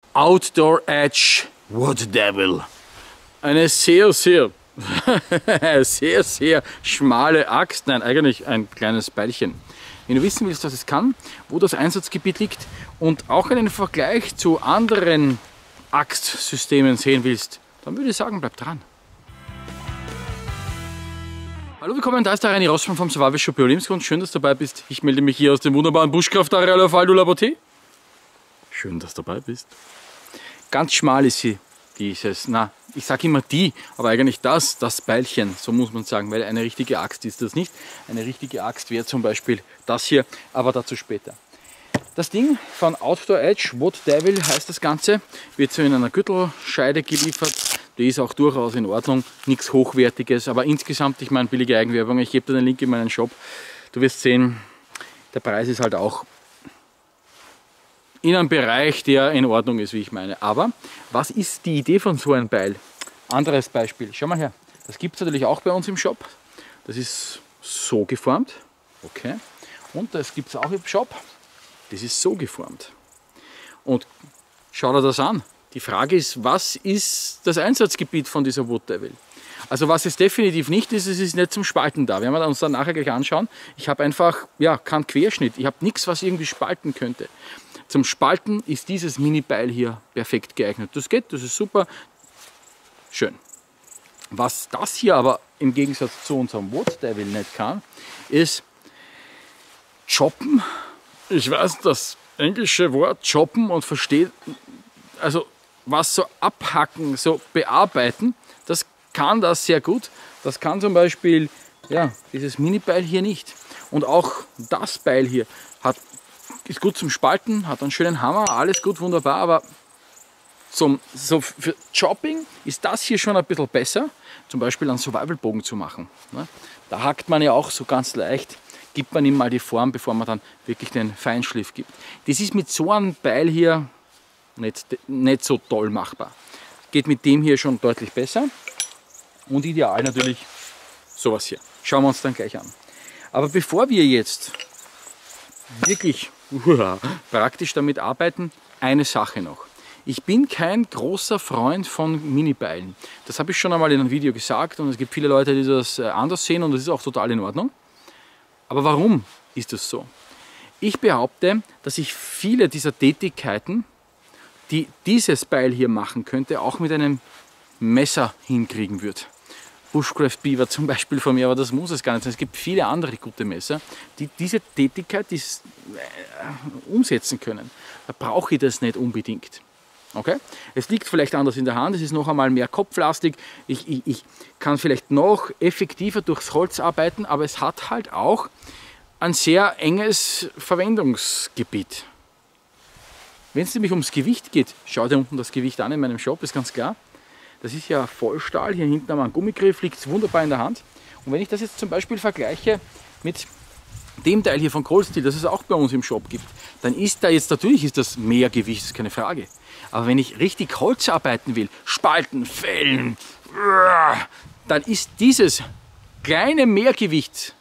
Outdoor Edge Wood Devil. Eine sehr, sehr schmale Axt, nein, eigentlich ein kleines Beilchen. Wenn du wissen willst, was es kann, wo das Einsatzgebiet liegt und auch einen Vergleich zu anderen Axtsystemen sehen willst, dann würde ich sagen, bleib dran. Hallo, willkommen, da ist der Reini Rossmann vom Survival Shop Lebensgrund. Schön, dass du dabei bist. Ich melde mich hier aus dem wunderbaren Buschkraftareal auf Val du Laboté. Schön, dass du dabei bist. Ganz schmal ist sie, dieses, na, ich sage immer die, aber eigentlich das Beilchen, so muss man sagen, weil eine richtige Axt ist das nicht. Eine richtige Axt wäre zum Beispiel das hier, aber dazu später. Das Ding von Outdoor Edge Wood Devil heißt das Ganze, wird so in einer Gürtelscheide geliefert. Die ist auch durchaus in Ordnung, nichts Hochwertiges, aber insgesamt, ich meine, billige Eigenwerbung. Ich gebe dir den Link in meinen Shop. Du wirst sehen, der Preis ist halt auch in einem Bereich, der in Ordnung ist, wie ich meine. Aber was ist die Idee von so einem Beil? Anderes Beispiel, schau mal her. Das gibt es natürlich auch bei uns im Shop. Das ist so geformt. Okay. Und das gibt es auch im Shop. Das ist so geformt. Und schau dir das an. Die Frage ist, was ist das Einsatzgebiet von dieser Wood Devil? Also was es definitiv nicht ist, es ist nicht zum Spalten da. Werden wir uns dann nachher gleich anschauen. Ich habe einfach, ja, keinen Querschnitt. Ich habe nichts, was irgendwie spalten könnte. Zum Spalten ist dieses Mini-Beil hier perfekt geeignet. Das geht, das ist super. Schön. Was das hier aber im Gegensatz zu unserem Wood Devil nicht kann, ist choppen. Ich weiß das englische Wort choppen und verstehe, also was so abhacken, so bearbeiten, das kann das sehr gut. Das kann zum Beispiel, ja, dieses Mini-Beil hier nicht. Und auch das Beil hier ist gut zum Spalten, hat einen schönen Hammer, alles gut, wunderbar, aber so für Chopping ist das hier schon ein bisschen besser, zum Beispiel einen Survival-Bogen zu machen. Da hackt man ja auch so ganz leicht, gibt man ihm mal die Form, bevor man dann wirklich den Feinschliff gibt. Das ist mit so einem Beil hier nicht so toll machbar. Geht mit dem hier schon deutlich besser und ideal natürlich sowas hier. Schauen wir uns dann gleich an. Aber bevor wir jetzt wirklich praktisch damit arbeiten, eine Sache noch. Ich bin kein großer Freund von Mini-Beilen. Das habe ich schon einmal in einem Video gesagt und es gibt viele Leute, die das anders sehen und das ist auch total in Ordnung. Aber warum ist das so? Ich behaupte, dass ich viele dieser Tätigkeiten, die dieses Beil hier machen könnte, auch mit einem Messer hinkriegen würde. Bushcraft Beaver zum Beispiel von mir, aber das muss es gar nicht sein. Es gibt viele andere gute Messer, die diese Tätigkeit umsetzen können. Da brauche ich das nicht unbedingt. Okay? Es liegt vielleicht anders in der Hand, es ist noch einmal mehr kopflastig. Ich kann vielleicht noch effektiver durchs Holz arbeiten, aber es hat halt auch ein sehr enges Verwendungsgebiet. Wenn es nämlich ums Gewicht geht, schau dir unten das Gewicht an in meinem Shop, ist ganz klar. Das ist ja Vollstahl, hier hinten haben wir einen Gummigriff, liegt wunderbar in der Hand. Und wenn ich das jetzt zum Beispiel vergleiche mit dem Teil hier von Cold Steel, das es auch bei uns im Shop gibt, dann ist da jetzt, natürlich ist das mehr Gewicht, ist keine Frage. Aber wenn ich richtig Holz arbeiten will, spalten, fällen, dann ist dieses kleine Mehrgewicht,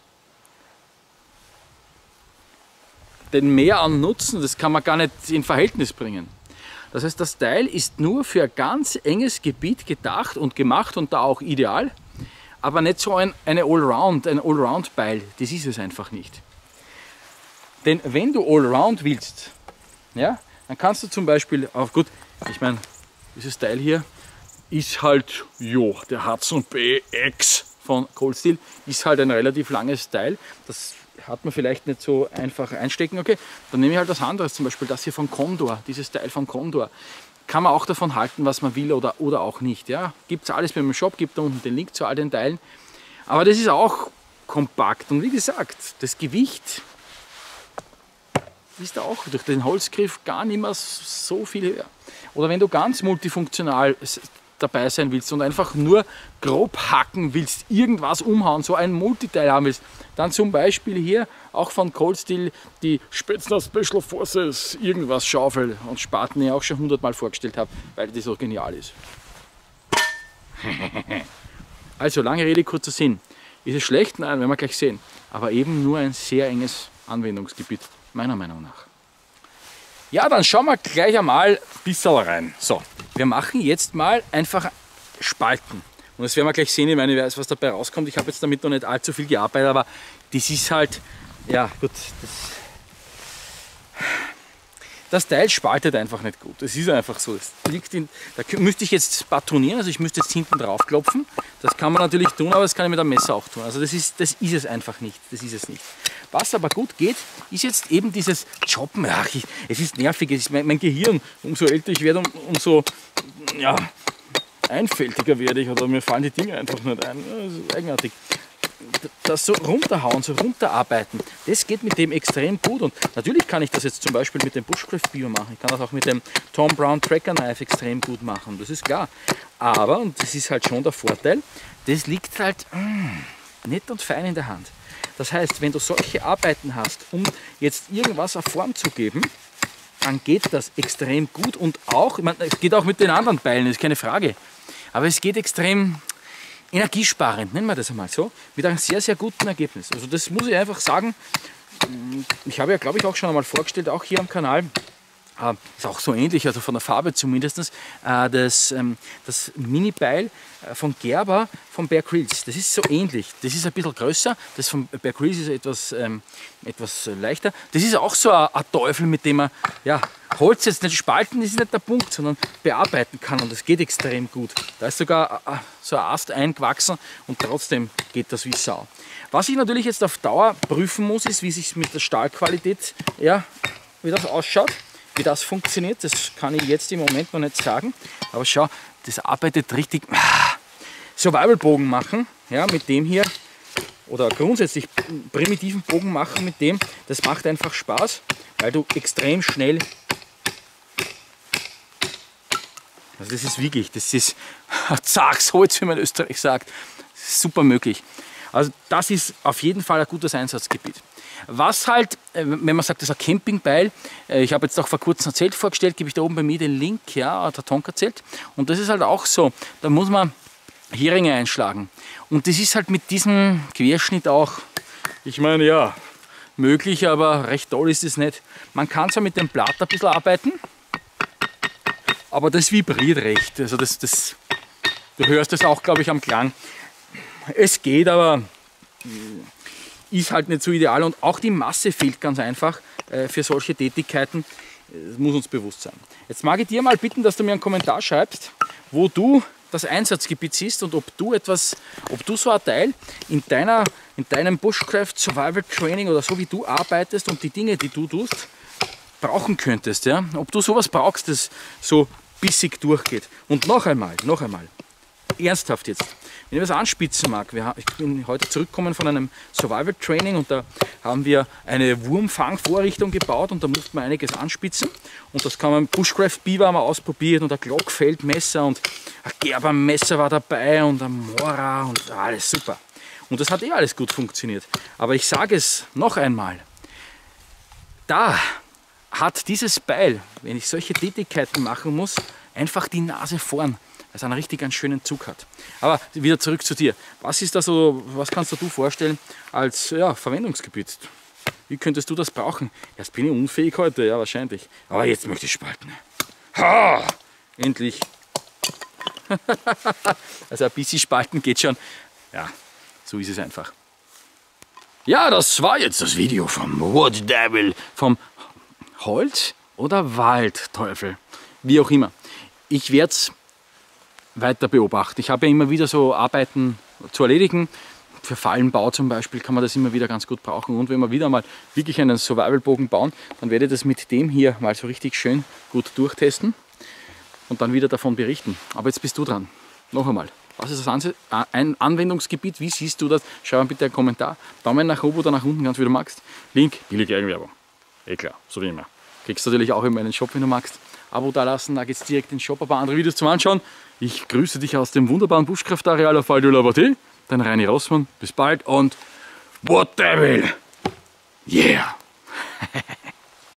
den Mehr an Nutzen, das kann man gar nicht in Verhältnis bringen. Das heißt, das Teil ist nur für ein ganz enges Gebiet gedacht und gemacht und da auch ideal, aber nicht so ein Allround-Beil, das ist es einfach nicht. Denn wenn du Allround willst, ja, dann kannst du zum Beispiel, auch gut, ich meine, dieses Teil hier ist halt, jo, der Hudson BX von Cold Steel, ist halt ein relativ langes Teil, das hat man vielleicht nicht so einfach einstecken, okay, dann nehme ich halt was anderes, zum Beispiel das hier von Condor, dieses Teil von Condor. Kann man auch davon halten, was man will oder auch nicht. Ja? Gibt es alles bei meinem Shop, gibt da unten den Link zu all den Teilen. Aber das ist auch kompakt und wie gesagt, das Gewicht ist da auch durch den Holzgriff gar nicht mehr so viel höher. Oder wenn du ganz multifunktional dabei sein willst und einfach nur grob hacken willst, irgendwas umhauen, so ein Multiteil haben willst, dann zum Beispiel hier auch von Cold Steel die Spetsnaz Special Forces irgendwas Schaufel und Spaten, die ich auch schon 100-mal vorgestellt habe, weil die so genial ist. Also lange Rede, kurzer Sinn. Ist es schlecht? Nein, werden wir gleich sehen. Aber eben nur ein sehr enges Anwendungsgebiet, meiner Meinung nach. Ja, dann schauen wir gleich einmal ein bisschen rein. So, wir machen jetzt mal einfach Spalten. Und das werden wir gleich sehen, ich meine, ich weiß, was dabei rauskommt. Ich habe jetzt damit noch nicht allzu viel gearbeitet, aber das ist halt, ja gut, das Teil spaltet einfach nicht gut. Das ist einfach so. Das liegt da müsste ich jetzt batonieren, also ich müsste jetzt hinten drauf klopfen. Das kann man natürlich tun, aber das kann ich mit einem Messer auch tun. Also das ist es einfach nicht. Das ist es nicht. Was aber gut geht, ist jetzt eben dieses Choppen. Ach, es ist nervig, es ist mein Gehirn, umso älter ich werde, umso ja, einfältiger werde ich, oder mir fallen die Dinge einfach nicht ein. Das ist eigenartig. Das so runterhauen, so runterarbeiten, das geht mit dem extrem gut. Und natürlich kann ich das jetzt zum Beispiel mit dem Bushcraft Beaver machen. Ich kann das auch mit dem Tom Brown Tracker Knife extrem gut machen, das ist klar. Aber, und das ist halt schon der Vorteil, das liegt halt nett und fein in der Hand. Das heißt, wenn du solche Arbeiten hast, um jetzt irgendwas eine Form zu geben, dann geht das extrem gut. Und auch, ich meine, es geht auch mit den anderen Beilen, ist keine Frage. Aber es geht extrem energiesparend, nennen wir das einmal so, mit einem sehr, sehr guten Ergebnis. Also das muss ich einfach sagen. Ich habe ja, glaube ich, auch schon einmal vorgestellt, auch hier am Kanal, ist auch so ähnlich, also von der Farbe zumindest, das Mini-Beil von Gerber von Bear Grylls. Das ist so ähnlich. Das ist ein bisschen größer, das von Bear Grylls ist etwas leichter. Das ist auch so ein Teufel, mit dem man ja, Holz jetzt nicht spalten, das ist nicht der Punkt, sondern bearbeiten kann, und das geht extrem gut. Da ist sogar so ein Ast eingewachsen und trotzdem geht das wie Sau. Was ich natürlich jetzt auf Dauer prüfen muss, ist, wie sich mit der Stahlqualität, ja, wie das ausschaut. Wie das funktioniert, das kann ich jetzt im Moment noch nicht sagen. Aber schau, das arbeitet richtig. Survival-Bogen machen, ja, mit dem hier, oder grundsätzlich primitiven Bogen machen mit dem, das macht einfach Spaß, weil du extrem schnell, also das ist wirklich, das ist Zagsholz, wie man in Österreich sagt, super möglich. Also das ist auf jeden Fall ein gutes Einsatzgebiet. Was halt, wenn man sagt, das ist ein Campingbeil, ich habe jetzt auch vor kurzem erzählt, vorgestellt, gebe ich da oben bei mir den Link, ja, hat der Tonk erzählt. Und das ist halt auch so, da muss man Heringe einschlagen. Und das ist halt mit diesem Querschnitt auch, ich meine, ja, möglich, aber recht toll ist es nicht. Man kann zwar mit dem Blatt ein bisschen arbeiten, aber das vibriert recht. Also du hörst das auch, glaube ich, am Klang. Es geht, aber ist halt nicht so ideal, und auch die Masse fehlt ganz einfach für solche Tätigkeiten. Das muss uns bewusst sein. Jetzt mag ich dir mal bitten, dass du mir einen Kommentar schreibst, wo du das Einsatzgebiet siehst und ob du so ein Teil in deinem Bushcraft Survival Training oder so wie du arbeitest und die Dinge, die du tust, brauchen könntest. Ja? Ob du sowas brauchst, das so bissig durchgeht. Und noch einmal, ernsthaft jetzt. Wenn ich was anspitzen mag, ich bin heute zurückgekommen von einem Survival Training, und da haben wir eine Wurmfangvorrichtung gebaut, und da musste man einiges anspitzen, und das kann man mit Bushcraft Beaver haben wir ausprobiert, und ein Glockfeldmesser und ein Gerbermesser war dabei und ein Mora und alles super. Und das hat alles gut funktioniert. Aber ich sage es noch einmal, da hat dieses Beil, wenn ich solche Tätigkeiten machen muss, einfach die Nase vorn, weil es einen richtig einen schönen Zug hat. Aber wieder zurück zu dir. Was ist da so, was kannst du dir vorstellen als Verwendungsgebiet? Wie könntest du das brauchen? Jetzt bin ich unfähig heute, ja wahrscheinlich. Aber jetzt möchte ich spalten. Ha! Endlich. Also ein bisschen spalten geht schon. Ja, so ist es einfach. Ja, das war jetzt das Video vom Wood Devil, vom Holz- oder Waldteufel, wie auch immer. Ich werde es weiter beobachten. Ich habe ja immer wieder so Arbeiten zu erledigen. Für Fallenbau zum Beispiel kann man das immer wieder ganz gut brauchen. Und wenn wir wieder mal wirklich einen Survival-Bogen bauen, dann werde ich das mit dem hier mal so richtig schön gut durchtesten und dann wieder davon berichten. Aber jetzt bist du dran. Noch einmal. Was ist das Anwendungsgebiet? Wie siehst du das? Schreib mir bitte einen Kommentar. Daumen nach oben oder nach unten, ganz wie du magst. Link, billige Eigenwerbung. Eh klar, so wie immer. Kriegst du natürlich auch in meinen Shop, wenn du magst. Abo da lassen, da geht's direkt in den Shop. Ein paar andere Videos zum Anschauen. Ich grüße dich aus dem wunderbaren Bushcraft-Areal auf Val de la Bate. Dein Reini Rossmann. Bis bald und Wood Devil! Yeah!